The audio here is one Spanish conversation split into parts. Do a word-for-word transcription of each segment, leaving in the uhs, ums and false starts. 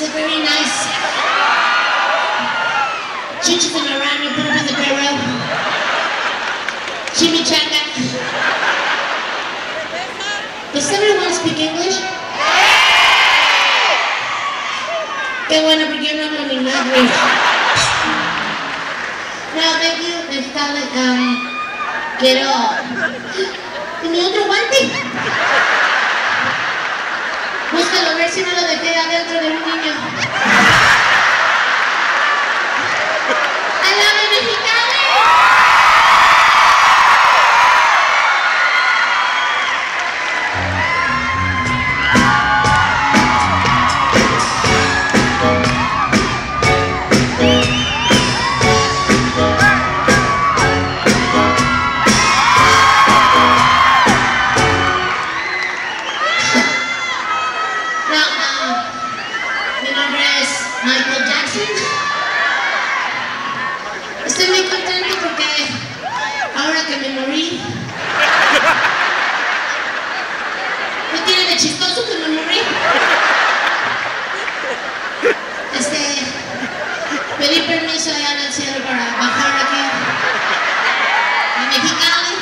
a very nice chichis and around, you put them in the barrel. Chimichanga. Does everyone speak English? Qué bueno, porque yo no hablo ni nada. No, thank you. Está, um, quiero... ¿Mi otro guante? Búscalo, a ver si no lo dejé adentro de un niño. ¡I love you, Mexicali! Estoy muy contento porque ahora que me morí, ¿qué tiene de chistoso que me morí? Este, pedí permiso allá en el cielo para bajar aquí a Mexicali.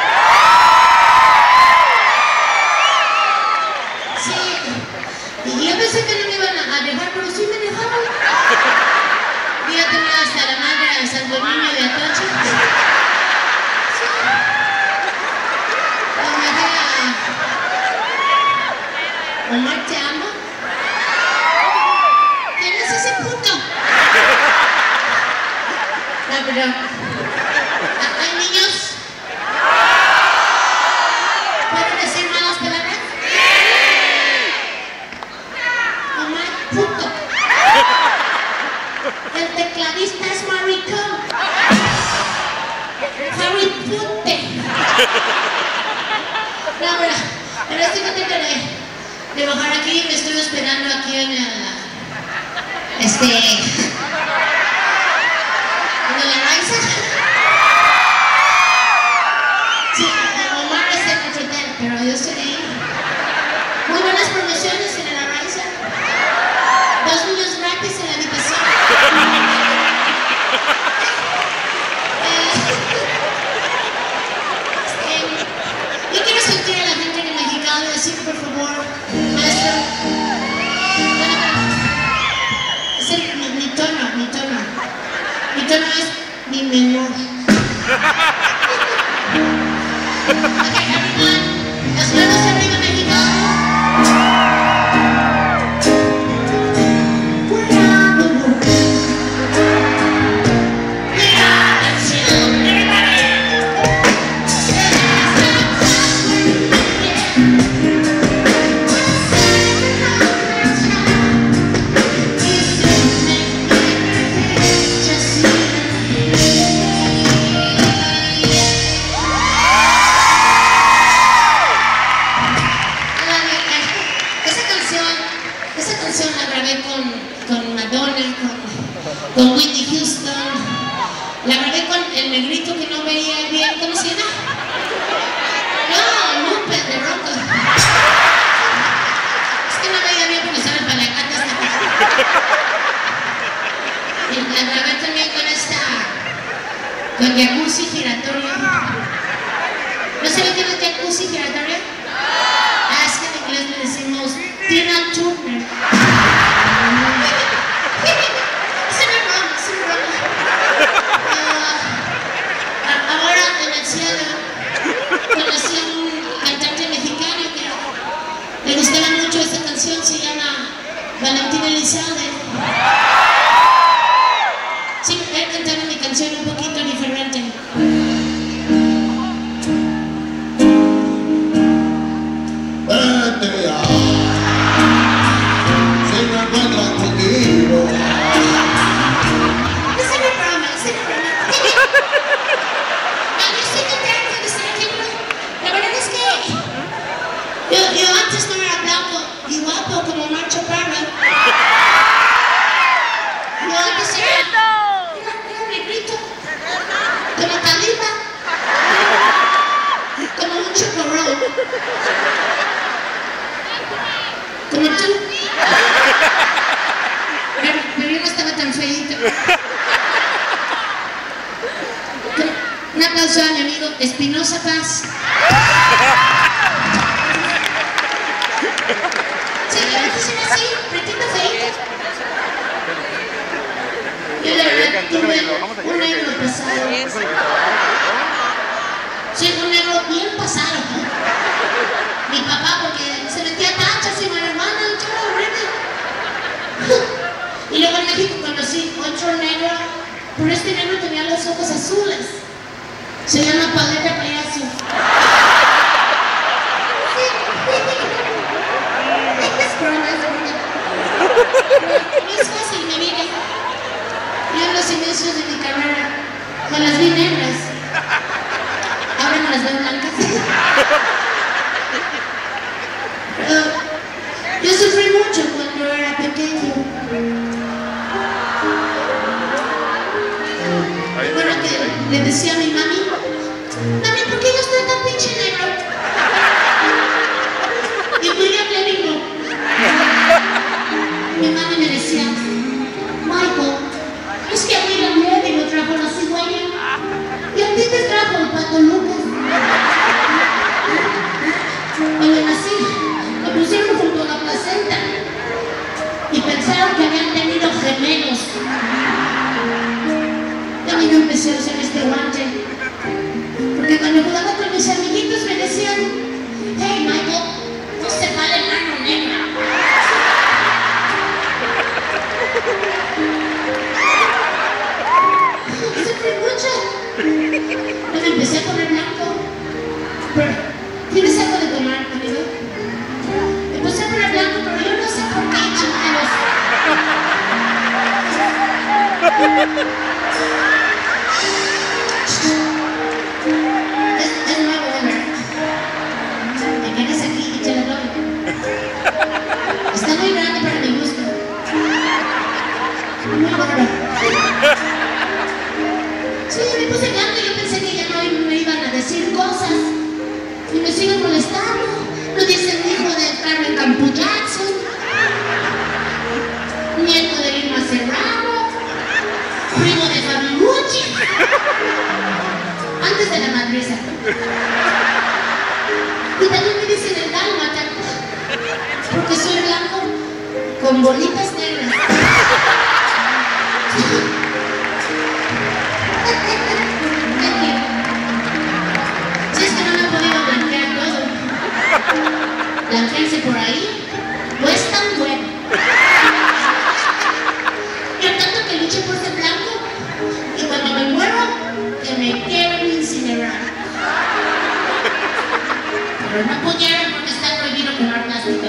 Sí, y yo pensé que no me iban a dejar, pero sí me dejaron. Yo tenía hasta la madre de Santo Niño de Atocha. Sí. La dejé a Omar, te amo. ¿Quién es ese puto? No, pero... ¿Hay niños? ¿Pueden decir malas palabras? Omar, puto. El tecladista es maricón. Harry Pute. No, pero, pero estoy contenta de, de bajar aquí. Me estoy esperando aquí en el... Este... ¿En el Araiza? Sí, Omar es el hotel, pero yo estoy ahí. Muy buenas promociones en el Araiza. Dos niños gratis en la habitación. Yo quiero sentir a la gente de Mexicali y decir, por favor, maestro, es el, mi, mi tono, mi tono, mi tono es mi menor. Ok, everyone, las manos arriba, Mexicali. Con Whitney Houston, la grabé con el negrito que no veía bien, ¿cómo se llama? No, Lupe de Rocco. Es que no veía bien porque estaba el palacatas. Y la grabé también con esta, con jacuzzi giratorio. ¿No saben qué es jacuzzi giratorio? Ah, es que en inglés le decimos Tina Turner. Conocí a un cantante mexicano que le gustaba mucho esta canción, se llama Valentín Elizalde. Sí, él cantaba mi canción un poquito diferente. Vete ya, si me encuentras contigo. Esa es mi broma, esa es mi broma. Yo, yo antes no era blanco y guapo como Marcho Parra. Yo antes era, era, era negrito, como Talita, como un chocorrón, como tú. no estaba tan feíto. Un aplauso a mi amigo Espinosa Paz. Sí, la verdad que era así, pretendo feíto. Yo la verdad tuve un negro pasado. Sí, un negro bien pasado, ¿no? Mi papá, porque se metía tachas y mi hermana, todo horrible. Y luego en México conocí otro negro, pero este negro tenía los ojos azules. Se llama Paleta Payaso. Es broma, es broma. No es fácil, me vine. Yo en los inicios de mi carrera me las vi negras. Ahora me las veo blancas. Uh, yo sufrí mucho cuando era pequeño. Bueno, que le decía a mi mami, mami, ¿por qué yo estoy tan pinche negro? Y William le dijo, mi mami me decía, Michael, es que a William Levy lo trajo la cigüeña y a ti te trajo el pato Lucas. Cuando nací, me pusieron junto a la placenta y pensaron que habían tenido gemelos. Y yo empecé a usar este guante porque cuando jugaba con mis amiguitos me decían, hey Michael, no se vale mano negra. Sufrí mucho. Yo me empecé a poner blanco. Pero, ¿tienes algo de tomar, amigo? Me puse a poner blanco, pero yo no sé por qué, chingados. Es, es nuevo, ¿verdad? Te quedas aquí y te lo doy. Está muy grande para mi gusto. Muy gordo. Sí, me puse blanco y yo pensé que ya no me iban a decir cosas. Y me siguen molestando. No dicen hijo de Carmen Campo Jackson, nieto de Irma Serrano, primo de Fabi Gucci. Antes de la madresa. Y también me dicen el dálmata, porque soy blanco con bolitas negras. Si es que no me he podido blanquear todo. Blanquearse por ahí no es tan bueno. Yo tanto que luché por ser blanco y cuando me muero que me quieren incinerar. Pero no pudieron porque está prohibido quemar plástico.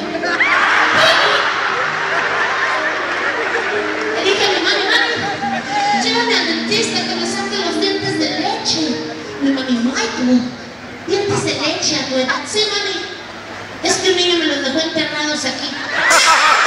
Le dije a mi mami, mami, llévame al dentista que me saque los dientes de leche. Mi mami, Michael, dientes de leche a tu edad. Sí, mami, es que un niño me los dejó enterrados aquí.